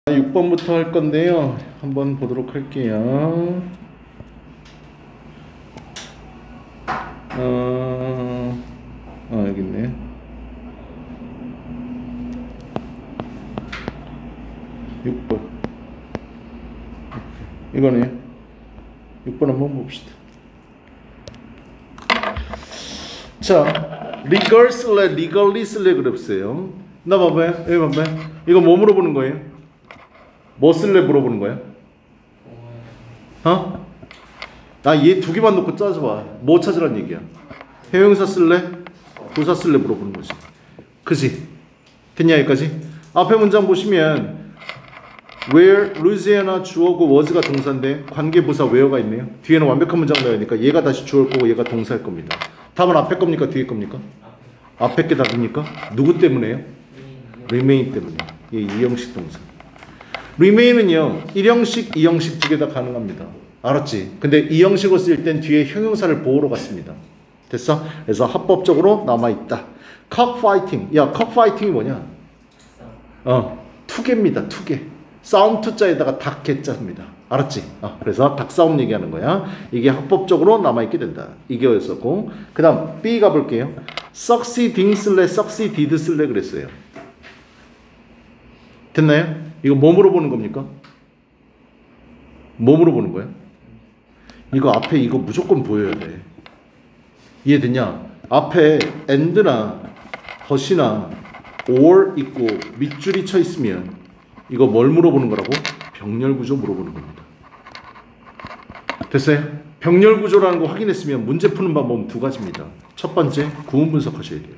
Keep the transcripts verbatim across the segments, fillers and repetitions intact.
육 번부터 할 건데요. 한번 보도록 할게요. 어, 아, 여기 있네. 육 번. 이거네. 육 번 한번 봅시다. 자, legal 쓸래, legally 쓸래 그랬어요. 나 봐봐요. 여기 봐봐요. 이거 뭐 물어보는 거예요? 뭐 쓸래 물어보는 거야? 어? 나 얘 두 개만 놓고 짜줘봐. 뭐 찾으란 얘기야? 형용사 쓸래? 부사 쓸래 물어보는 거지. 그지? 됐냐 여기까지? 앞에 문장 보시면 where, Louisiana 주어고 was가 동사인데 관계부사 where가 있네요. 뒤에는 완벽한 문장 나와야 되니까 얘가 다시 주어일 거고 얘가 동사일 겁니다. 답은 앞에 겁니까? 뒤에 겁니까? 앞에 게 답입니까? 누구 때문에요? remain 때문에. 얘 이형식 동사. remain은요 일형식, 이형식 두 개 다 가능합니다. 알았지? 근데 이형식으로 쓸 땐 뒤에 형용사를 보호로 갔습니다. 됐어? 그래서 합법적으로 남아있다. cockfighting. 야, cockfighting이 뭐냐? 어, 투개입니다. 투개. 싸움 투자에다가 닭 개자입니다. 알았지? 어, 그래서 닭싸움 얘기하는 거야. 이게 합법적으로 남아있게 된다. 이게 였었고, 그 다음 B 가볼게요. succeeding 쓸래, succeeded 쓸래 그랬어요. 됐나요? 이거 뭐 물어보는 겁니까? 뭐 물어보는 거야? 이거 앞에 이거 무조건 보여야 돼. 이해됐냐? 앞에 and나 but이나 or 있고 밑줄이 쳐 있으면 이거 뭘 물어보는 거라고? 병렬 구조 물어보는 겁니다. 됐어요? 병렬 구조라는 거 확인했으면 문제 푸는 방법은 두 가지입니다. 첫 번째, 구문 분석하셔야 돼요.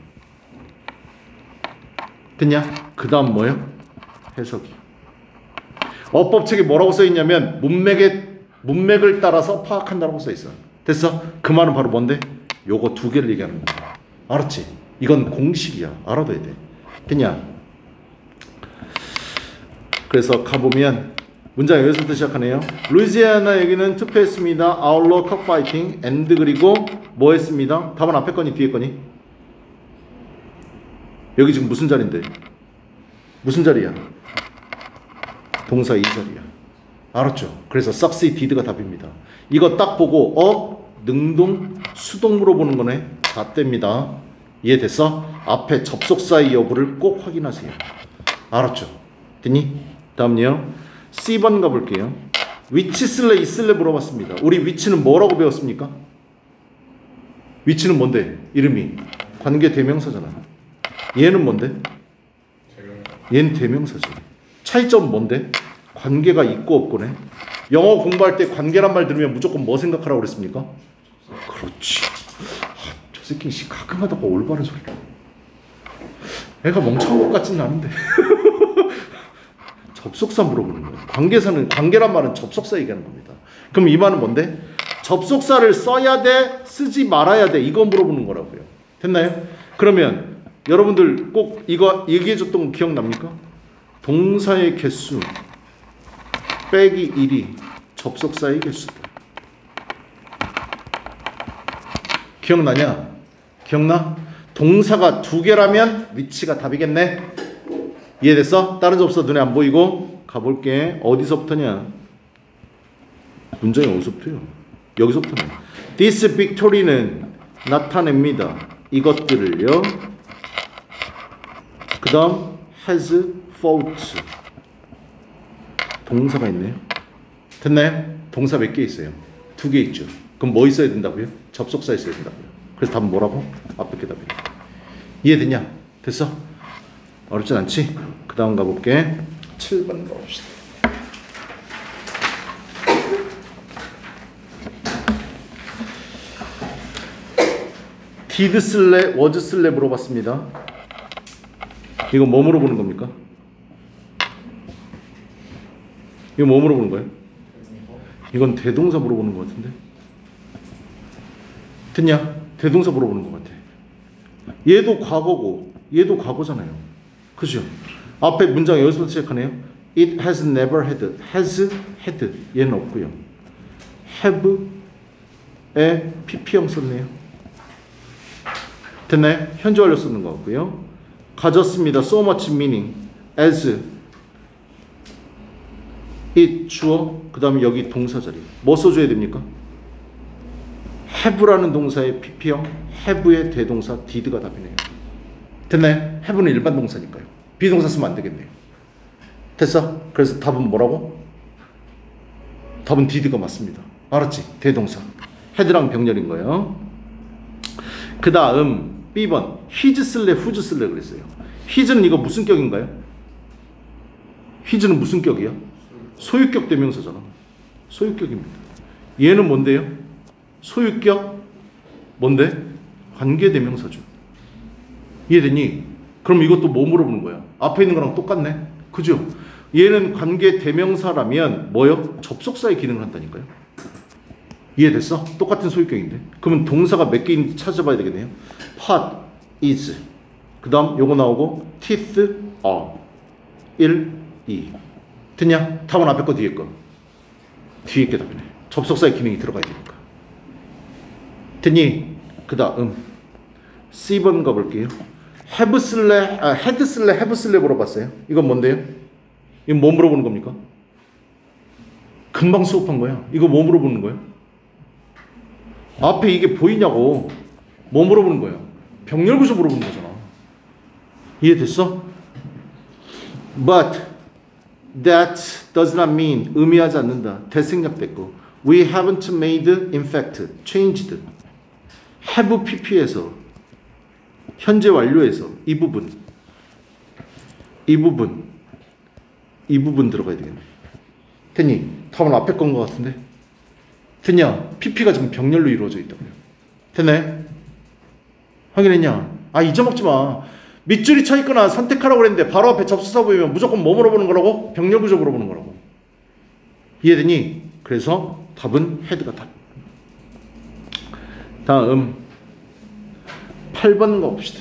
됐냐? 그 다음 뭐예요? 해석이. 어법책에 뭐라고 써있냐면 문맥에, 문맥을 따라서 파악한다고 써있어. 됐어? 그 말은 바로 뭔데? 요거 두 개를 얘기하는 거야. 알았지? 이건 공식이야. 알아둬야 돼. 됐냐? 그래서 가보면 문장 여기서부터 시작하네요. 루이지애나 여기는 투표했습니다. Outlaw cockfighting and 그리고 뭐 했습니다? 답은 앞에 거니 뒤에 거니? 여기 지금 무슨 자리인데? 무슨 자리야? 동사 이 자리야. 알았죠? 그래서 succeeded가 답입니다. 이거 딱 보고 어? 능동? 수동 물어보는 거네. 다 뗍니다. 이해됐어? 앞에 접속사의 여부를 꼭 확인하세요. 알았죠? 됐니? 다음요. C 번 가볼게요. 위치 쓸래 있을래 물어봤습니다. 우리 위치는 뭐라고 배웠습니까? 위치는 뭔데? 이름이 관계 대명사잖아. 얘는 뭔데? 얘는 대명사지. 차이점은 뭔데? 관계가 있고 없고네. 영어 공부할 때 관계란 말 들으면 무조건 뭐 생각하라고 그랬습니까? 그렇지. 아, 저 새끼 씨 가끔 하다가 올바른 소리. 애가 멍청한 것 같지는 않은데. 접속사 물어보는 거예요. 관계사는, 관계란 말은 접속사 얘기하는 겁니다. 그럼 이 말은 뭔데? 접속사를 써야 돼? 쓰지 말아야 돼? 이거 물어보는 거라고요. 됐나요? 그러면 여러분들 꼭 이거 얘기해줬던 거 기억납니까? 동사의 개수 빼기 일이 접속사의 개수다. 기억나냐? 기억나? 동사가 두 개라면 위치가 답이겠네. 이해됐어? 다른 접속사 눈에 안 보이고 가볼게. 어디서부터냐? 문장이 어디서부터요? 여기서부터네. This victory는 나타냅니다. 이것들을요. 그 다음 has fought. 동사가 있네요. 됐나요? 동사 몇 개 있어요? 두 개 있죠. 그럼 뭐 있어야 된다고요? 접속사 있어야 된다고요. 그래서 답은 뭐라고? 앞에 게 답이에요. 이해됐냐? 됐어? 어렵진 않지? 그 다음 가볼게. 칠 번 가봅시다. did 쓸래? was 쓸래? 물어봤습니다. 이거 뭐 물어보는 겁니까? 이거 뭐 물어보는 거예요? 이건 대동사 물어보는 것 같은데? 됐냐? 대동사 물어보는 것 같아. 얘도 과거고 얘도 과거잖아요. 그죠? 앞에 문장 여기서부터 시작하네요. It has never had. has had. 얘는 없고요. have에 피피형 썼네요. 됐나요? 현재 완료 쓰는 거 같고요. 가졌습니다. So much meaning as it 주어, 그 다음에 여기 동사 자리. 뭐 써줘야 됩니까? have라는 동사의 피피형, have의 대동사 did가 답이네요. 됐나요? have는 일반 동사니까요. 비동사 쓰면 안 되겠네요. 됐어? 그래서 답은 뭐라고? 답은 did가 맞습니다. 알았지? 대동사. had랑 병렬인 거예요. 그 다음 비 번 his 쓸래 whose 쓸래 그랬어요. his는 이거 무슨 격인가요? his는 무슨 격이야? 소유격 대명사잖아. 소유격입니다. 얘는 뭔데요? 소유격 뭔데? 관계 대명사죠. 이해되니? 그럼 이것도 뭐 물어보는 거야? 앞에 있는 거랑 똑같네. 그죠? 얘는 관계 대명사라면 뭐요? 접속사의 기능을 한다니까요. 이해됐어? 똑같은 소유격인데. 그러면 동사가 몇 개 있는지 찾아봐야 되겠네요. pot, is. 그 다음 요거 나오고 teeth, are. 일, 이. 됐냐? 답은 앞에 거 뒤에 거. 뒤에 게 답이네. 접속사의 기능이 들어가야 되니까. 됐니? 그 다음 씨 번 가볼게요. have 쓸래, 아, had 쓸래, have 쓸래 물어봤어요. 이건 뭔데요? 이건 뭐 물어보는 겁니까? 금방 수업한 거야. 이거 뭐 물어보는 거야? 앞에 이게 보이냐고. 뭐 물어보는 거야? 병렬 구조 물어보는 거잖아. 이해됐어? But that does not mean 의미하지 않는다. 대생략됐고 we haven't made in fact changed have pp에서 현재 완료에서 이 부분 이 부분 이 부분 들어가야 되겠네. 됐니? 답은 앞에 건 것 같은데. 됐냐? pp가 지금 병렬로 이루어져 있다고요. 됐네? 확인했냐? 아 잊어먹지 마. 밑줄이 쳐 있거나 선택하라고 그랬는데 바로 앞에 접수사 보이면 무조건 뭐 물어보는 거라고? 병렬 구조 물어보는 거라고. 이해되니? 그래서 답은 헤드가 답. 다음 팔 번 가봅시다.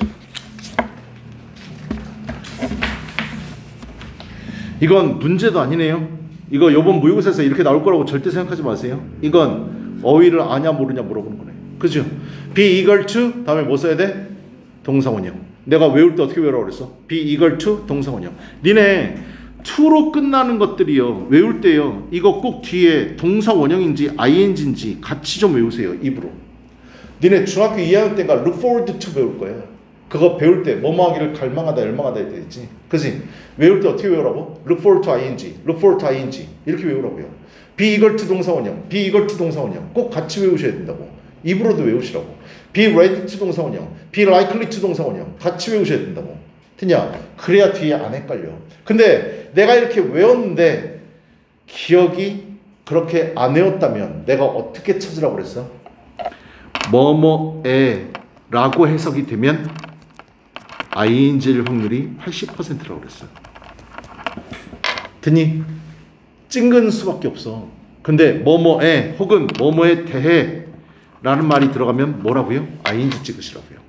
이건 문제도 아니네요. 이거 요번 모의고사에서 이렇게 나올 거라고 절대 생각하지 마세요. 이건 어휘를 아냐 모르냐 물어보는 거네. 그죠? be equal to 다음에 뭐 써야 돼? 동사원형. 내가 외울 때 어떻게 외우라고 그랬어? be equal to 동사원형. 니네 to로 끝나는 것들이요. 외울 때요. 이거 꼭 뒤에 동사원형인지 ing인지 같이 좀 외우세요. 입으로. 니네 중학교 이 학년 때가 look forward to 배울 거예요. 그거 배울 때 뭐뭐 하기를 갈망하다 열망하다 해야 되지. 그지? 외울 때 어떻게 외우라고? look forward to ing, look forward to ing 이렇게 외우라고요. be equal to 동사원형, be equal to 동사원형 꼭 같이 외우셔야 된다고. 입으로도 외우시라고. be ready to 동사원형, be likely to 동사원형 같이 외우셔야 된다고. 됐냐? 그래야 뒤에 안 헷갈려. 근데 내가 이렇게 외웠는데 기억이 그렇게 안 외웠다면 내가 어떻게 찾으라고 그랬어? 뭐뭐에 라고 해석이 되면 ing일 확률이 팔십 퍼센트라고 그랬어요. 됐니? 찡근 수밖에 없어. 근데 뭐뭐에 혹은 뭐뭐에 대해 라는 말이 들어가면 뭐라고요? ing 찍으시라고요.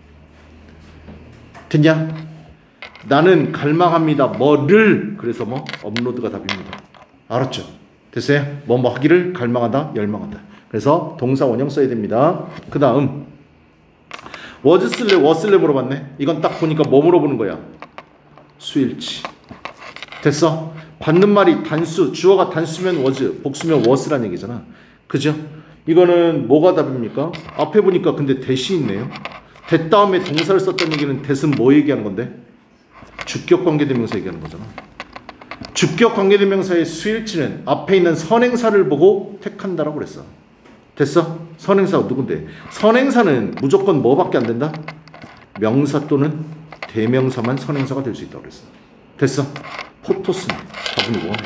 됐냐? 나는 갈망합니다. 뭐를 그래서 뭐 업로드가 답입니다. 알았죠? 됐어요? 뭐뭐 하기를 갈망하다 열망하다. 그래서 동사 원형 써야 됩니다. 그 다음 was 쓸래 was 쓸래 물어봤네. 이건 딱 보니까 뭐 물어보는 거야? 수일치. 됐어? 받는 말이 단수, 주어가 단수면 was, 복수면 was란 얘기잖아. 그죠? 이거는 뭐가 답입니까? 앞에 보니까 근데 대시 있네요. 대 다음에 동사를 썼다는 얘기는 대은 뭐 얘기하는 건데? 주격 관계대명사 얘기하는 거잖아. 주격 관계대명사의 수일치는 앞에 있는 선행사를 보고 택한다라고 그랬어. 됐어? 선행사가 누군데? 선행사는 무조건 뭐밖에 안 된다? 명사 또는 대명사만 선행사가 될 수 있다고 그랬어. 됐어? 포토스는 답은 이거.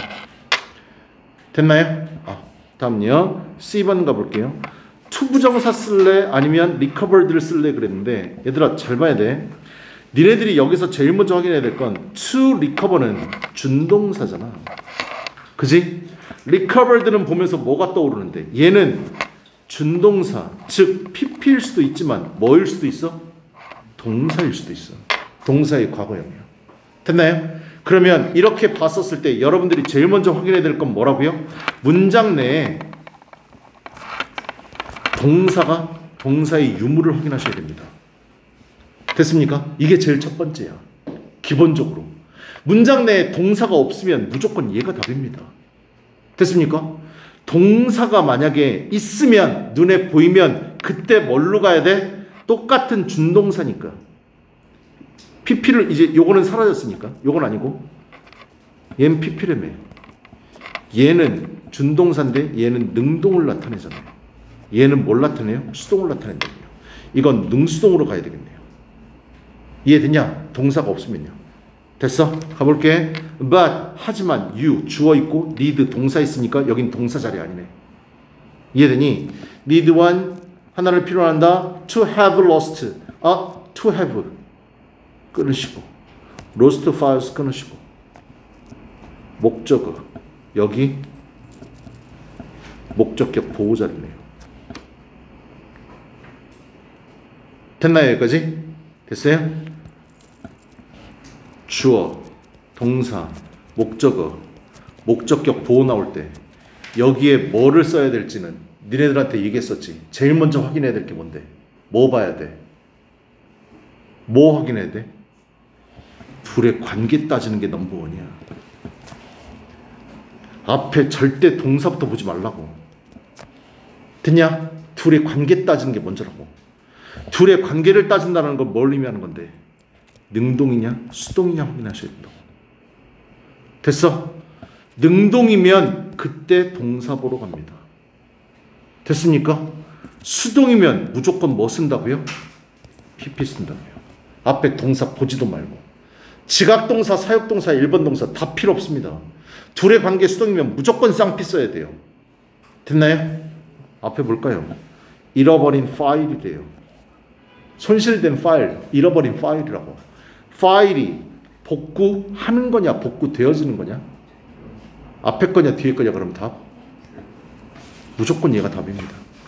됐나요? 아, 다음요. 씨 번 가볼게요. 투부정사 쓸래? 아니면 recovered를 쓸래? 그랬는데 얘들아 잘 봐야 돼. 니네들이 여기서 제일 먼저 확인해야 될 건 to recover는 준동사잖아. 그지? recovered는 보면서 뭐가 떠오르는데 얘는 준동사, 즉 pp일 수도 있지만 뭐일 수도 있어? 동사일 수도 있어. 동사의 과거형이야. 됐나요? 그러면 이렇게 봤었을 때 여러분들이 제일 먼저 확인해야 될 건 뭐라고요? 문장 내에 동사가 동사의 유무를 확인하셔야 됩니다. 됐습니까? 이게 제일 첫 번째야. 기본적으로 문장 내에 동사가 없으면 무조건 얘가 답입니다. 됐습니까? 동사가 만약에 있으면, 눈에 보이면 그때 뭘로 가야 돼? 똑같은 준동사니까. 피피를 이제 요거는 사라졌으니까. 요건 아니고 얘는 피피라며. 얘는 준동사인데 얘는 능동을 나타내잖아요. 얘는 뭘 나타내요? 수동을 나타낸다고요. 이건 능수동으로 가야 되겠네요. 이해됐냐? 동사가 없으면요. 됐어? 가볼게. But 하지만 you 주어 있고 need 동사 있으니까 여긴 동사 자리 아니네. 이해되니? need one 하나를 필요로 한다. to have lost. 아, to have 끊으시고 lost files 끊으시고 목적어 여기 목적격 보호 자리네요. 됐나요? 여기까지? 됐어요? 주어, 동사, 목적어, 목적격 보호 나올 때 여기에 뭐를 써야 될지는 니네들한테 얘기했었지. 제일 먼저 확인해야 될 게 뭔데? 뭐 봐야 돼? 뭐 확인해야 돼? 둘의 관계 따지는 게 넘버원이야. 앞에 절대 동사부터 보지 말라고. 됐냐? 둘의 관계 따지는 게 먼저라고. 둘의 관계를 따진다는 건 뭘 의미하는 건데? 능동이냐 수동이냐 확인하셔야 된다고. 됐어? 능동이면 그때 동사 보러 갑니다. 됐습니까? 수동이면 무조건 뭐 쓴다고요? 피피 쓴다고요. 앞에 동사 보지도 말고. 지각동사, 사역동사, 일 번 동사 다 필요 없습니다. 둘의 관계 수동이면 무조건 쌍피 써야 돼요. 됐나요? 앞에 볼까요? 잃어버린 파일이래요. 손실된 파일, 잃어버린 파일이라고. 파일이 복구하는 거냐, 복구되어지는 거냐? 앞에 거냐, 뒤에 거냐, 그럼 답? 무조건 얘가 답입니다.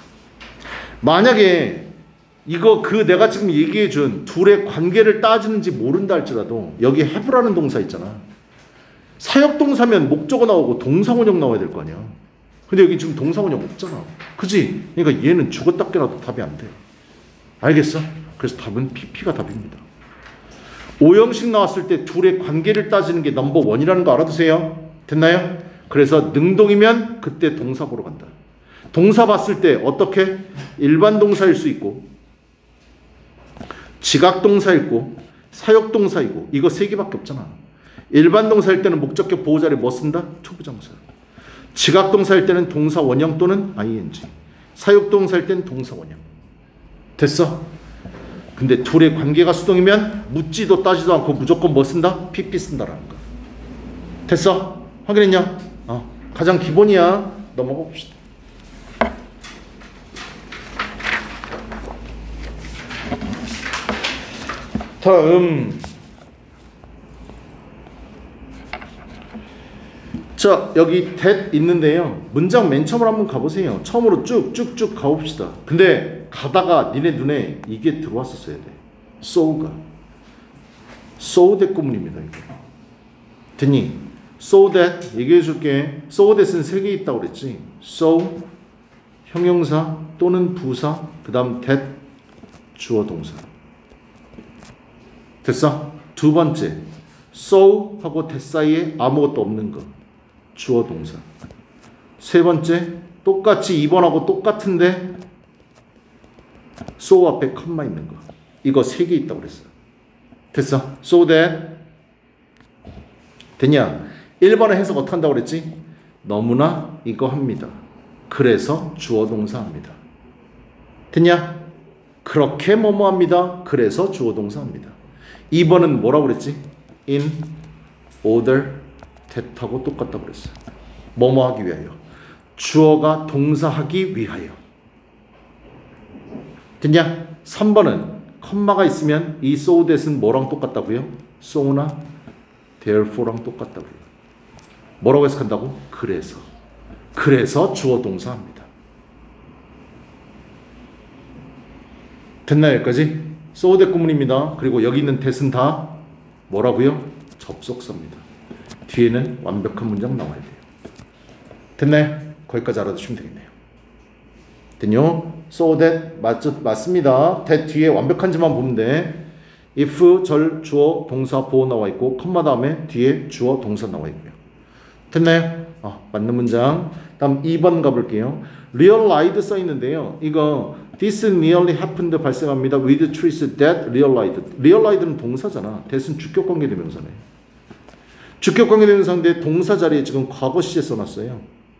만약에 이거 그 내가 지금 얘기해 준 둘의 관계를 따지는지 모른다 할지라도 여기 have라는 동사 있잖아. 사역동사면 목적어 나오고 동사원형 나와야 될 거 아니야. 근데 여기 지금 동사원형 없잖아. 그지? 그러니까 얘는 죽었다 깨라도 답이 안 돼. 알겠어? 그래서 답은 피피가 답입니다. 오형식 나왔을 때 둘의 관계를 따지는 게 넘버원이라는 거 알아두세요. 됐나요? 그래서 능동이면 그때 동사 보러 간다. 동사 봤을 때 어떻게? 일반 동사일 수 있고 지각동사 있고 사역동사 있고 이거 세 개밖에 없잖아. 일반 동사일 때는 목적격 보호 자리 뭐 쓴다? 초부정사. 지각동사일 때는 동사 원형 또는 아이엔지. 사역동사일 때는 동사 원형. 됐어? 근데 둘의 관계가 수동이면 묻지도 따지도 않고 무조건 뭐 쓴다? 피피 쓴다라는 거. 됐어? 확인했냐? 어, 가장 기본이야. 넘어가 봅시다. 다음. 자, 여기 that 있는데요. 문장 맨 처음으로 한번 가보세요. 처음으로 쭉쭉쭉 가봅시다. 근데 가다가 니네 눈에 이게 들어왔었어야 돼. so가. so that 구문입니다. 이거. 됐니? so that 얘기해 줄게. so that은 세 개 있다고 그랬지. so 형용사 또는 부사 그 다음 that 주어 동사. 됐어? 두 번째 so 하고 that 사이에 아무것도 없는 거 주어 동사. 세 번째 똑같이 이 번하고 똑같은데 so 앞에 컴마 있는 거. 이거 세 개 있다고 그랬어. 됐어? so that 됐냐? 일 번에 해석 어떻게 한다고 그랬지? 너무나 이거 합니다. 그래서 주어 동사 합니다. 됐냐? 그렇게 뭐뭐 합니다. 그래서 주어 동사 합니다. 이 번은 뭐라고 그랬지? in order that하고 똑같다고 그랬어. 뭐뭐 하기 위하여. 주어가 동사하기 위하여. 됐냐? 삼 번은 컴마가 있으면 이 so that은 뭐랑 똑같다고요? so나 therefore랑 똑같다고요. 뭐라고 해석한다고? 그래서. 그래서 주어 동사합니다. 됐나요? 여기까지? so that 구문입니다. 그리고 여기 있는 that은 다 뭐라고요? 접속사입니다. 뒤에는 완벽한 문장 나와야 돼요. 됐나요? 거기까지 알아두시면 되겠네요. 됐요? so that 맞, 맞습니다. that 뒤에 완벽한지만 보면 돼. if 절 주어 동사 보호 나와 있고 컴마 다음에 뒤에 주어 동사 나와 있고요. 됐나요? 어, 맞는 문장. 다음 이 번 가볼게요. realized 써 있는데요. 이거 this nearly happened 발생합니다. with truth that realized. realized는 동사잖아. that은 주격관계 대명사네. 주격관계 대명사인데 동사 자리에 지금 과거 시제 써놨어요.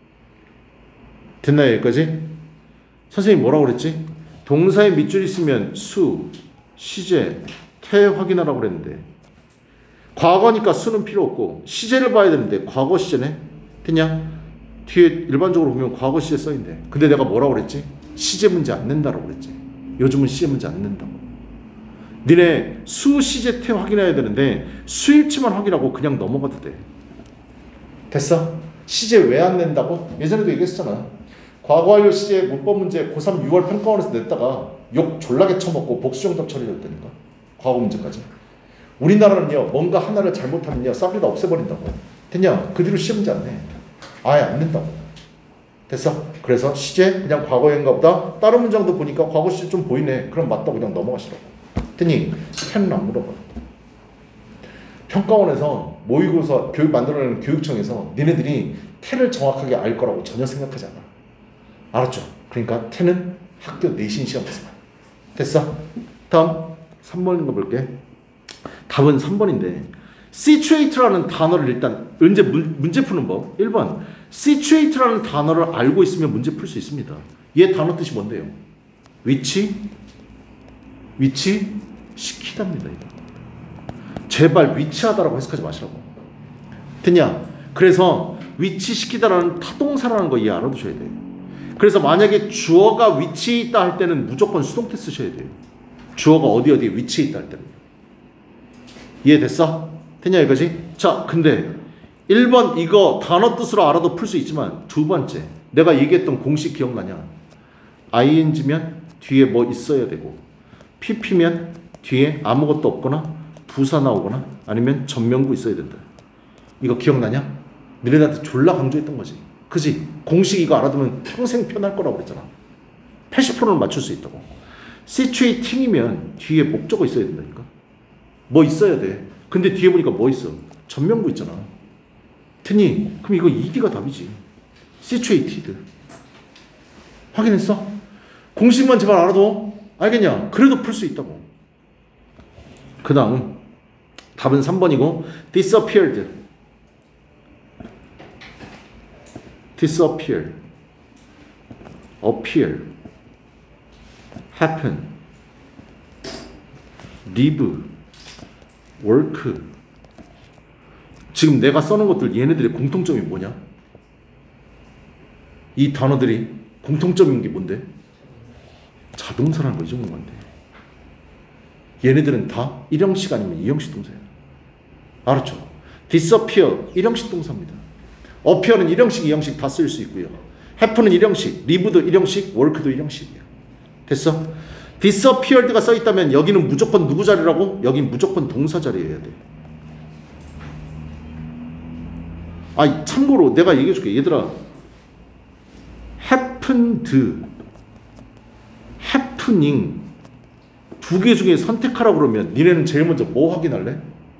됐나요 여기까지? 선생님이 뭐라고 그랬지? 동사에 밑줄 있으면 수, 시제, 태 확인하라고 그랬는데 과거니까 수는 필요 없고 시제를 봐야 되는데 과거 시제네? 됐냐? 뒤에 일반적으로 보면 과거 시제 써있네. 근데 내가 뭐라고 그랬지? 시제 문제 안 낸다라고 그랬지. 요즘은 시제 문제 안 낸다고. 니네 수, 시제, 태 확인해야 되는데 수일치만 확인하고 그냥 넘어가도 돼. 됐어? 시제 왜 안 낸다고? 예전에도 얘기했었잖아. 과거 완료 시제 문법 문제 고삼 유월 평가원에서 냈다가 욕 졸라게 쳐먹고 복수정답 처리됐다니까. 과거 문제까지. 우리나라는요 뭔가 하나를 잘못하면요 싹다 없애버린다고. 됐냐? 그 뒤로 시험 문제 안 내. 아예 안 낸다고. 됐어? 그래서 시제 그냥 과거인가 보다. 다른 문장도 보니까 과거 시제 좀 보이네. 그럼 맞다 그냥 넘어가시라고. 됐니? 태는 안 물어봐. 평가원에서 모의고사 교육 만들어내는 교육청에서 니네들이 태를 정확하게 알 거라고 전혀 생각하지 않아. 알았죠? 그러니까 태는 학교 내신 시험에서만. 됐어? 다음 삼 번 읽어볼게. 답은 삼 번인데 situate라는 단어를 일단 언제 문, 문제 푸는 법. 일 번 situate라는 단어를 알고 있으면 문제 풀 수 있습니다. 얘 단어 뜻이 뭔데요? 위치? 위치? 시키답니다. 이거. 제발 위치하다라고 해석하지 마시라고. 됐냐? 그래서 위치시키다라는 타동사라는 거 이해 알아두셔야 돼요. 그래서 만약에 주어가 위치에 있다 할 때는 무조건 수동태 쓰셔야 돼요. 주어가 어디 어디에 위치에 있다 할 때는. 이해됐어? 됐냐 여기까지? 자 근데 일 번 이거 단어 뜻으로 알아도 풀 수 있지만 두 번째 내가 얘기했던 공식 기억나냐? 아이엔지면 뒤에 뭐 있어야 되고 피피면 뒤에 아무것도 없거나 부사 나오거나 아니면 전명구 있어야 된다. 이거 기억나냐? 너네한테 졸라 강조했던 거지. 그지? 공식 이거 알아두면 평생 편할 거라고 그랬잖아. 팔십 퍼센트는 맞출 수 있다고. situating이면 뒤에 목적어 있어야 된다니까. 뭐 있어야 돼. 근데 뒤에 보니까 뭐 있어? 전명구 있잖아. 됐니? 그럼 이거 이디가 답이지. situated. 확인했어? 공식만 제발 알아도 알겠냐? 그래도 풀 수 있다고. 그 다음 답은 삼 번이고 disappeared. disappear, appear, happen, live, work. 지금 내가 써놓은 것들 얘네들의 공통점이 뭐냐? 이 단어들이 공통점인 게 뭔데? 자동사라는 거 이 정도인 건데. 얘네들은 다 일형식 아니면 이형식 동사야. 알았죠? disappear 일형식 동사입니다. appear는 일형식, 이형식 다 쓸 수 있고요. happen은 일형식, live도 일형식, work도 일형식이야. 됐어? disappeared가 써있다면 여기는 무조건 누구 자리라고? 여긴 무조건 동사 자리여야 돼. 아, 참고로 내가 얘기해줄게. 얘들아, happened, happening 두 개 중에 선택하라고 그러면 니네는 제일 먼저 뭐 확인할래?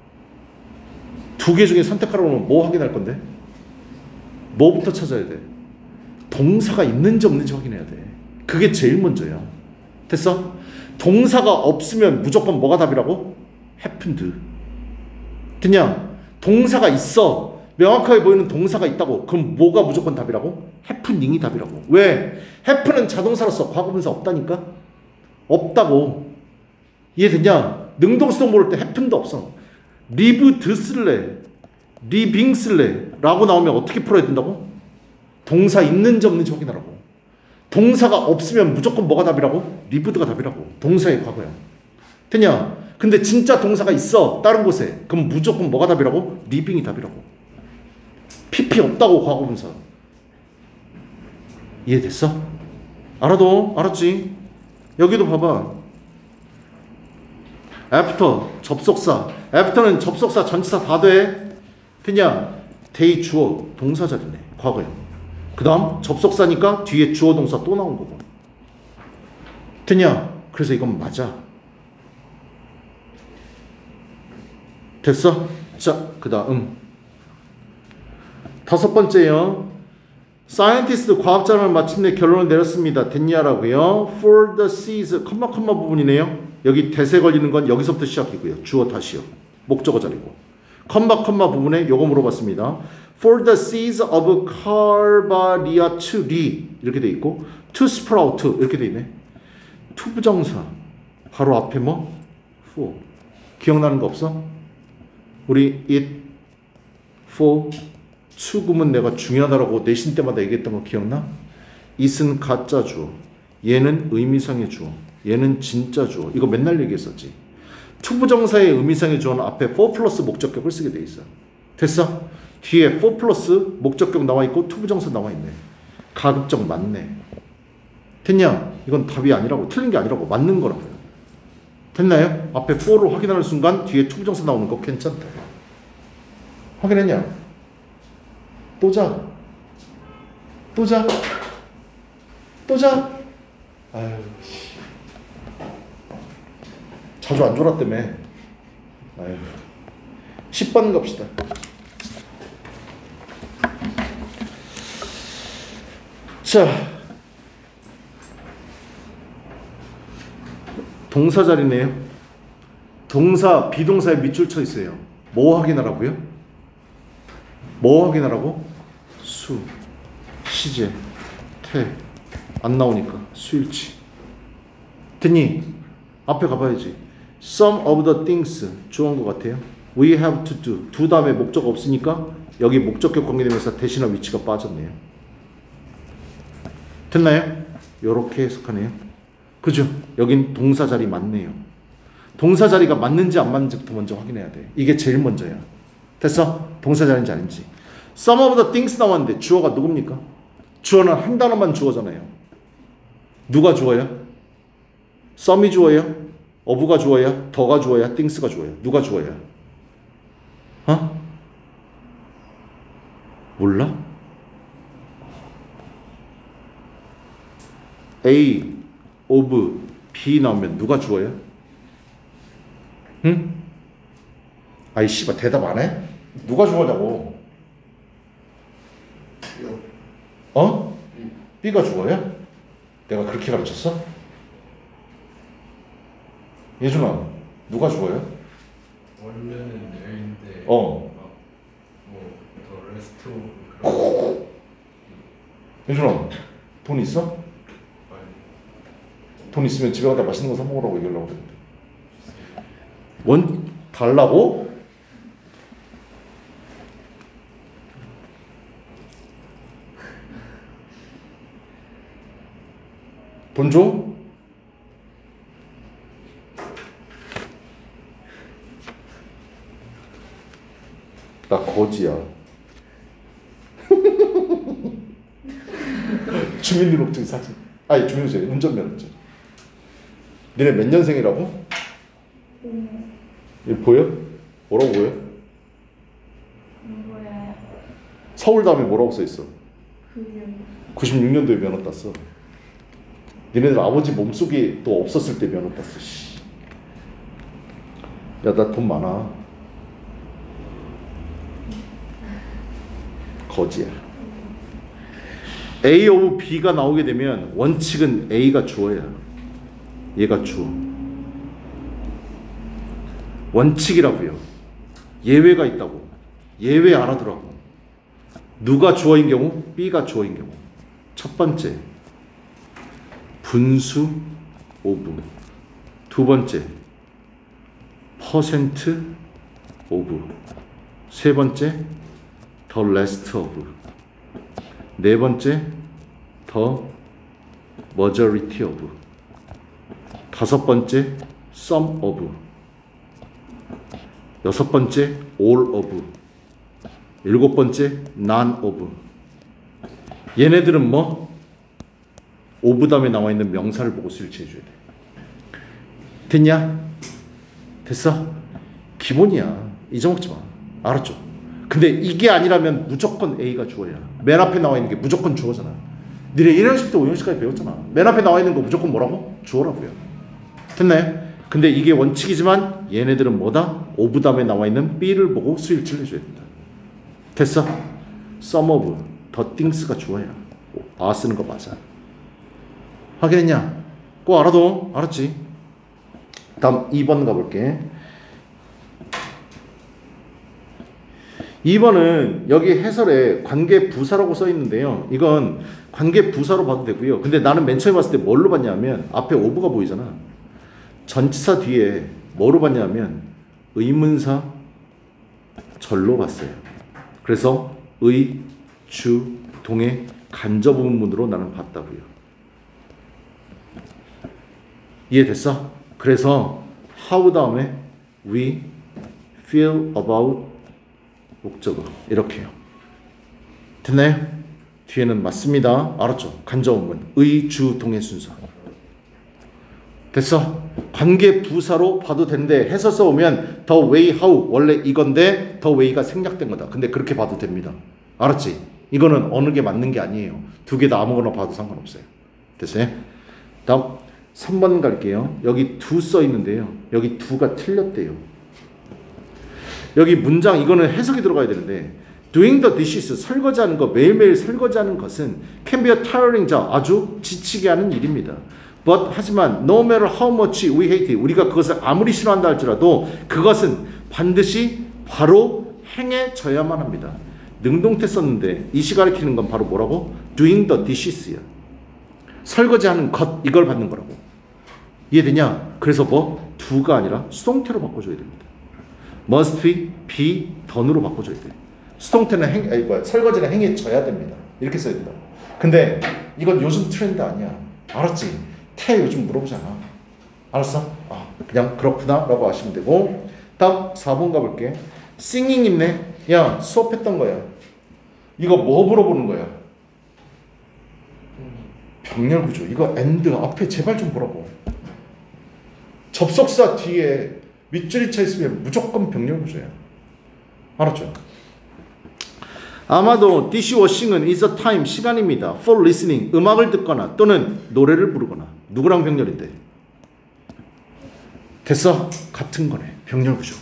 두 개 중에 선택하라고 그러면 뭐 확인할 건데? 뭐부터 찾아야 돼? 동사가 있는지 없는지 확인해야 돼. 그게 제일 먼저야. 됐어? 동사가 없으면 무조건 뭐가 답이라고? happened. 됐냐? 동사가 있어. 명확하게 보이는 동사가 있다고. 그럼 뭐가 무조건 답이라고? happening이 답이라고. 왜? happen은 자동사로서 과거분사 없다니까? 없다고. 이해됐냐? 능동수동 모를 때 happen도 없어. lived 쓸래, living 쓸래 라고 나오면 어떻게 풀어야 된다고? 동사 있는지 없는지 확인하라고. 동사가 없으면 무조건 뭐가 답이라고? lived가 답이라고. 동사의 과거야. 됐냐? 근데 진짜 동사가 있어 다른 곳에. 그럼 무조건 뭐가 답이라고? living이 답이라고. 피피 없다고 과거분사. 이해됐어? 알아도? 알았지? 여기도 봐봐. after 접속사. after는 접속사 전치사 다 돼. 됐냐? day 주어 동사 자리네. 과거에. 그 다음 접속사니까 뒤에 주어 동사 또 나온 거고. 됐냐? 그래서 이건 맞아. 됐어? 자, 그 다음 다섯 번째요. Scientist 과학자는 마침내 결론을 내렸습니다. 됐냐라고요. For the seas 컴마 컴마 부분이네요. 여기 대세 걸리는 건 여기서부터 시작이고요. 주어 다시요. 목적어 자리고. 컴마 컴마 부분에 요거 물어봤습니다. For the seeds of Carbaria to re 이렇게 돼 있고 to sprout 이렇게 돼 있네. to 부정사 바로 앞에 뭐? for 기억나는 거 없어? 우리 it, for, to 구문 내가 중요하다라고 내신 때마다 얘기했던 거 기억나? it은 가짜 주어, 얘는 의미상의 주어, 얘는 진짜 주어. 이거 맨날 얘기했었지. to 부정사의 의미상의 주어는 앞에 for 플러스 목적격을 쓰게 돼 있어. 됐어? 뒤에 for 플러스 목적격 나와 있고 to 부정사 나와 있네. 가급적 맞네. 됐냐? 이건 답이 아니라고, 틀린 게 아니라고, 맞는 거라고요. 됐나요? 앞에 for로 확인하는 순간 뒤에 to 부정사 나오는 거 괜찮다. 확인했냐? 또 자. 또 자. 또 자. 아유, 씨. 자주 안 졸았다며. 아유. 십 번 갑시다. 자. 동사 자리네요. 동사, 비동사에 밑줄 쳐 있어요. 뭐 확인하라고요? 뭐 확인하라고? 수, 시제, 태. 안 나오니까 수일치. 됐니? 앞에 가봐야지. Some of the things 좋은 것 같아요. We have to do. 두 다음에 목적 없으니까 여기 목적격 관계되면서 대신한 위치가 빠졌네요. 됐나요? 요렇게 해석하네요. 그죠? 여긴 동사 자리 맞네요. 동사 자리가 맞는지 안 맞는지부터 먼저 확인해야 돼. 이게 제일 먼저야. 됐어? 동사 자리인지 아닌지. Some of the things 나왔는데 주어가 누굽니까? 주어는 한 단어만 주어잖아요. 누가 주어야? some이 주어야? of가 주어야? 더가 주어야? things가 주어야? 누가 주어야? 어? 몰라? A, of, B 나오면 누가 주어야? 응? 아이 씨발 대답 안 해? 누가 주어냐고? 어? B가 주어야? 내가 그렇게 가르쳤어? 예준아, 누가 주어야? 원래는 A인데 어. 뭐더 레스트 그런 예준아, 돈 있어? 돈 있으면 집에 가다 맛있는 거 사 먹으라고 얘기하려고 그랬는데. 원 달라고? 돈 줘? 나 거지야. 주민등록증 사진. 아니 주민등록증 운전면허증. 너네 몇 년생이라고? 음. 이거 보여? 뭐라고 보여? 뭐야? 서울 다음에 뭐라고 써있어? 그게 구십육 년도에 면허 땄어. 니네들 아버지 몸속에 또 없었을 때 면허 땄어. 씨. 야, 나 돈 많아. 거지야. A of B가 나오게 되면 원칙은 A가 주어야. 얘가 주어. 원칙이라고요. 예외가 있다고. 예외 알아두라고. 누가 주어인 경우? B가 주어인 경우. 첫 번째, 분수 오브. 두 번째, 퍼센트 오브. 세 번째, the rest of. 네 번째, the majority of. 다섯 번째, some of. 여섯 번째, all of. 일곱 번째, none of. 얘네들은 뭐? of 다음에 나와 있는 명사를 보고 수일치해 줘야 돼. 됐냐? 됐어? 기본이야. 잊어먹지 마. 알았죠? 근데 이게 아니라면 무조건 A가 주어야. 맨 앞에 나와 있는 게 무조건 주어잖아. 니네 일 년식부터 오 년식까지 배웠잖아. 맨 앞에 나와 있는 거 무조건 뭐라고? 주어라고요. 됐나요? 근데 이게 원칙이지만 얘네들은 뭐다? of 다음에 나와 있는 B를 보고 수일치를 해줘야 된다. 됐어? some of, the things가 주어야. 아 쓰는 거 맞아. 확인했냐? 꼭 알아둬. 알았지? 다음 이 번 가볼게. 이 번은 여기 해설에 관계 부사라고 써 있는데요. 이건 관계 부사로 봐도 되고요. 근데 나는 맨 처음에 봤을 때 뭘로 봤냐면 앞에 of가 보이잖아. 전치사 뒤에 뭐로 봤냐면 의문사 절로 봤어요. 그래서 의, 주, 동의 간접 의문문으로 나는 봤다고요. 이해됐어? 그래서 how 다음에 we feel about 목적어 이렇게요. 됐나요? 뒤에는 맞습니다. 알았죠? 간접 의문 의, 주, 동의 순서. 됐어? 관계 부사로 봐도 되는데 해서 써오면 the way how 원래 이건데 the way가 생략된 거다. 근데 그렇게 봐도 됩니다. 알았지? 이거는 어느 게 맞는 게 아니에요. 두 개 다 아무거나 봐도 상관없어요. 됐어요? 다음 삼 번 갈게요. 여기 do 써 있는데요. 여기 do가 틀렸대요. 여기 문장 이거는 해석이 들어가야 되는데 doing the dishes 설거지하는 거 매일매일 설거지하는 것은 can be a tiring job 아주 지치게 하는 일입니다. But 하지만 no matter how much we hate it 우리가 그것을 아무리 싫어한다 할지라도 그것은 반드시 바로 행해져야만 합니다. 능동태 썼는데 이 시 가리키는 건 바로 뭐라고? doing the dishes야. 설거지하는 것 이걸 받는 거라고. 이해되냐? 그래서 뭐? do가 아니라 수동태로 바꿔줘야 됩니다. must be, be, done으로 바꿔줘야 돼. 수동태는 행, 아니 뭐야 설거지는 행해져야 됩니다. 이렇게 써야 된다. 근데 이건 요즘 트렌드 아니야. 알았지? 태 요즘 물어보잖아. 알았어? 아, 그냥 그렇구나 라고 아시면 되고. 다음 사 번 가볼게. singing 있네. 야 수업했던 거야. 이거 뭐 물어보는 거야? 병렬 구조. 이거 and 앞에 제발 좀 보라고. 접속사 뒤에 밑줄이 쳐 있으면 무조건 병렬 구조야. 알았죠? 아마도 디시워싱은 is a time 시간입니다. for listening 음악을 듣거나 또는 노래를 부르거나 누구랑 병렬인데? 됐어? 같은 거네. 병렬 구조.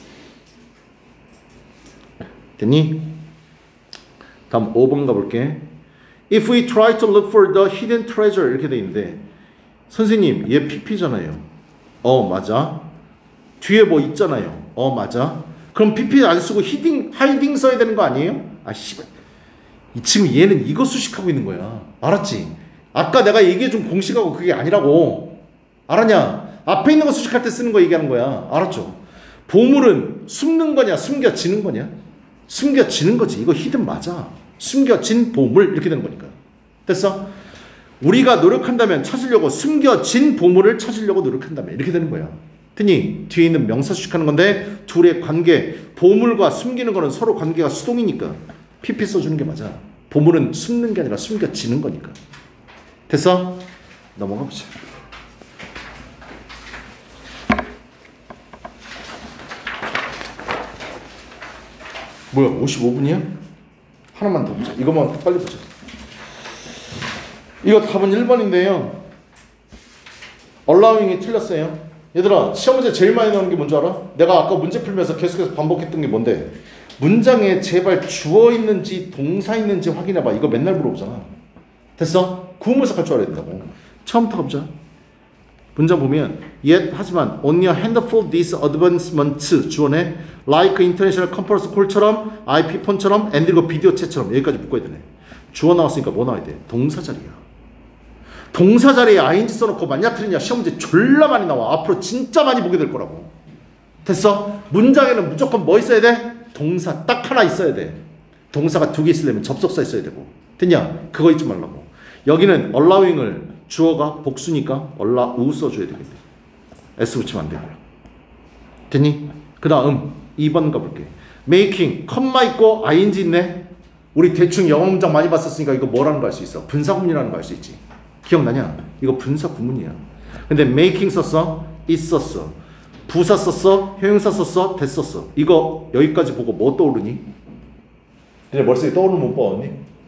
됐니? 다음 오 번 가볼게. If we try to look for the hidden treasure 이렇게 돼 있는데 선생님 얘 피피잖아요. 어 맞아. 뒤에 뭐 있잖아요. 어 맞아. 그럼 피피 안 쓰고 히딩, 하이딩 써야 되는 거 아니에요? 아 씨발. 지금 얘는 이거 수식하고 있는 거야. 알았지? 아까 내가 얘기해준 공식하고 그게 아니라고. 알았냐? 앞에 있는 거 수식할 때 쓰는 거 얘기하는 거야. 알았죠? 보물은 숨는 거냐 숨겨지는 거냐? 숨겨지는 거지. 이거 히든 맞아. 숨겨진 보물 이렇게 되는 거니까. 됐어? 우리가 노력한다면 찾으려고 숨겨진 보물을 찾으려고 노력한다면 이렇게 되는 거야. 됐니? 뒤에 있는 명사 수식하는 건데 둘의 관계 보물과 숨기는 거는 서로 관계가 수동이니까 피피 써주는 게 맞아. 보물은 숨는 게 아니라 숨겨지는 거니까. 됐어? 넘어가 보자. 뭐야 오십오 분이야? 하나만 더 보자. 이것만 빨리 보자. 이거 답은 일 번인데요. allowing이 틀렸어요. 얘들아 시험 문제 제일 많이 나오는 게 뭔지 알아? 내가 아까 문제 풀면서 계속해서 반복했던 게 뭔데? 문장에 제발 주어 있는지 동사 있는지 확인해봐. 이거 맨날 물어보잖아. 됐어? 구문사 할 줄 알아야 된다고. 처음부터 가보자. 문장 보면 yet 하지만 only a handful these advancements 주어네 like international conference call처럼 아이피폰처럼 and 그리고 비디오 챗처럼 여기까지 묶어야 되네. 주어 나왔으니까 뭐 나와야 돼? 동사 자리야. 동사 자리에 아이엔지 써놓고 맞냐 틀리냐 시험 문제 졸라 많이 나와. 앞으로 진짜 많이 보게 될 거라고. 됐어? 문장에는 무조건 뭐 있어야 돼? 동사 딱 하나 있어야 돼. 동사가 두 개 있으려면 접속사 있어야 되고. 됐냐? 그거 잊지 말라고. 여기는 allowing을 주어가 복수니까 allow 써줘야 되겠네. S 붙이면 안 되고요. 됐니? 그 다음 이 번 가볼게. making 컴마 있고 아이엔지 있네. 우리 대충 영어 문장 많이 봤었으니까 이거 뭐라는 거 알 수 있어? 분사구문이라는 거 알 수 있지. 기억나냐? 이거 분사구문이야. 근데 making 썼어? it 썼어. 부사 썼어? 형용사 썼어? 됐었어. 이거 여기까지 보고 뭐 떠오르니? 근데 머릿속에 떠오르는 못 봐왔니?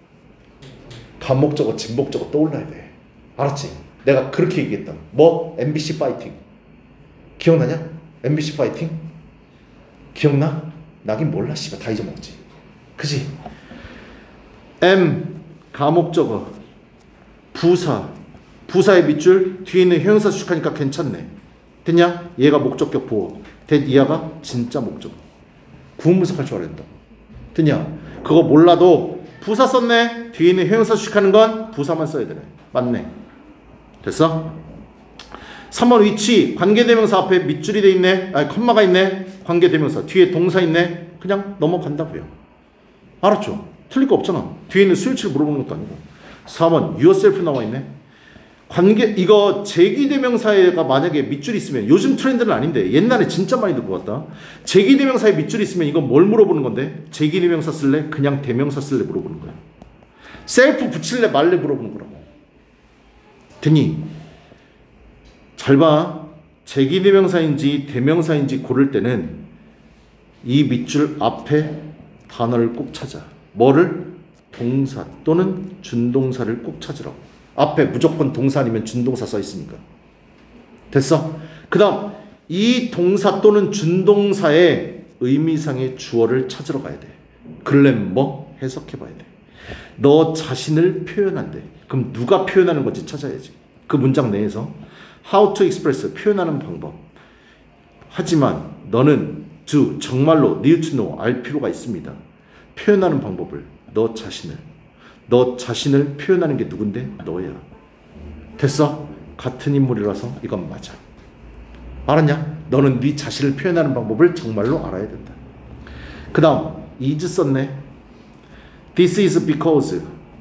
간목적어, 진목적어 떠올라야 돼. 알았지? 내가 그렇게 얘기했다. 뭐? 엠비씨 파이팅. 기억나냐? 엠비씨 파이팅? 기억나? 나긴 몰라. 씨발 다 잊어먹었지. 그지? M 가목적어 부사 부사의 밑줄 뒤에 있는 형용사 수식하니까 괜찮네. 됐냐? 얘가 목적격 보호. 됐 이하가 진짜 목적어. 구분분석할 줄 알아야 된다. 됐냐? 그거 몰라도 부사 썼네. 뒤에 있는 형용사 수식하는 건 부사만 써야 되네. 맞네. 됐어? 삼 번 위치 관계대명사 앞에 밑줄이 돼 있네. 아니 컴마가 있네. 관계대명사 뒤에 동사 있네. 그냥 넘어간다고요. 알았죠? 틀릴 거 없잖아. 뒤에 있는 수요치를 물어보는 것도 아니고. 사 번 yourself 나와 있네. 관계 이거 제기대명사가 만약에 밑줄이 있으면 요즘 트렌드는 아닌데 옛날에 진짜 많이 듣고 왔다. 제기대명사에 밑줄이 있으면 이건 뭘 물어보는 건데? 제기대명사 쓸래? 그냥 대명사 쓸래? 물어보는 거야. 셀프 붙일래 말래 물어보는 거라고. 됐니? 잘 봐. 제기대명사인지 대명사인지 고를 때는 이 밑줄 앞에 단어를 꼭 찾아. 뭐를? 동사 또는 준동사를 꼭 찾으라고. 앞에 무조건 동사 아니면 준동사 써 있으니까. 됐어? 그 다음 이 동사 또는 준동사의 의미상의 주어를 찾으러 가야 돼. 그러려면 뭐? 해석해 봐야 돼. 너 자신을 표현한대. 그럼 누가 표현하는 건지 찾아야지. 그 문장 내에서 how to express 표현하는 방법. 하지만 너는 do 정말로 need to know 알 필요가 있습니다. 표현하는 방법을 너 자신을 너 자신을 표현하는 게 누군데? 너야. 됐어? 같은 인물이라서 이건 맞아. 알았냐? 너는 네 자신을 표현하는 방법을 정말로 알아야 된다. 그 다음 is 썼네. This is because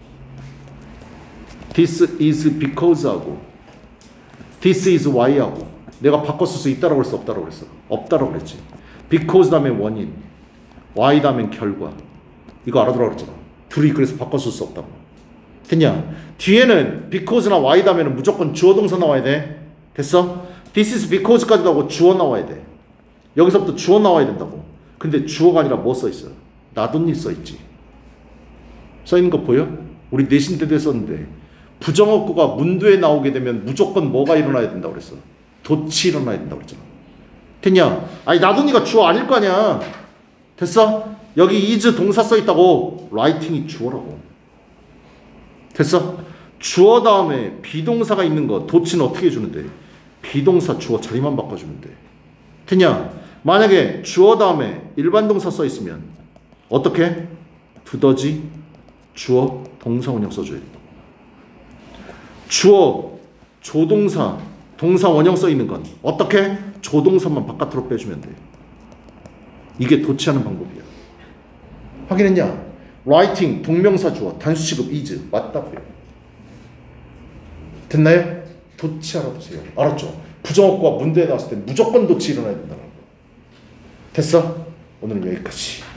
This is because 하고 This is why 하고 내가 바꿨을 수 있다라고 그랬어? 없다라고 그랬어? 없다라고 그랬지. Because 다음에 원인 why 다음엔 결과. 이거 알아들어 그랬잖아. 둘이 그래서 바꿨을 수 없다고. 됐냐? 뒤에는 because나 why 다음에는 무조건 주어 동사 나와야 돼. 됐어? This is because까지도 하고 주어 나와야 돼. 여기서부터 주어 나와야 된다고. 근데 주어가 아니라 뭐 써있어? 나돈니 써있지. 써있는 거 보여? 우리 내신 때도 썼는데 부정어구가 문두에 나오게 되면 무조건 뭐가 일어나야 된다고 그랬어? 도치 일어나야 된다고 그랬잖아. 됐냐? 아니 나돈니가 주어 아닐 거 아니야. 됐어? 여기 is 동사 써있다고. writing이 주어라고. 됐어? 주어 다음에 비동사가 있는 거 도치는 어떻게 해주는데? 비동사 주어 자리만 바꿔주면 돼. 됐냐? 만약에 주어 다음에 일반 동사 써있으면 어떻게? 두더지 주어 동사 원형 써줘야 돼. 주어 조동사 동사 원형 써있는 건 어떻게? 조동사만 바깥으로 빼주면 돼. 이게 도치하는 방법이야. 확인했냐? writing 동명사 주어 단수 취급 is 맞다고요. 됐나요? 도치 알아보세요. 알았죠? 부정어구가 문제에 나왔을 때 무조건 도치 일어나야 된다는 거. 됐어? 오늘은 여기까지.